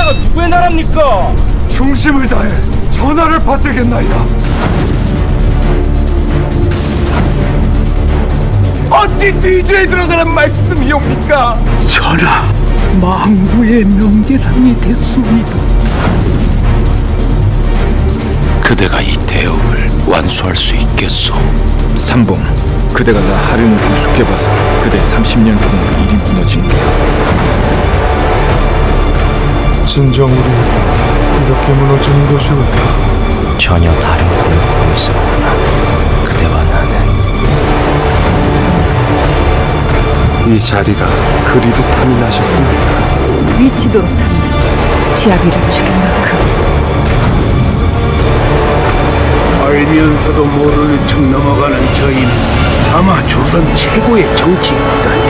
나라가 누구의 나라입니까? 중심을 다해 전하를 받들겠나이다. 어찌 뒤주에 들어가란 말씀이옵니까? 전하, 망부의 명제상이 됐습니다. 그대가 이 대업을 완수할 수 있겠소? 삼봉, 그대가 나 하륜을 우습게 봐서 그대 30년 동안 일이 무너진 게 진정 우리 이렇게 무너지는 것이 왜? 전혀 다른 꿈을 꾸고 있었구나. 그대와 나는. 이 자리가 그리도 탐이 나셨습니까? 위치도록 탐나 지아비를 죽일 만큼. 알면서도 모르는 척 넘어가는 저희는 아마 조선 최고의 정치 구단이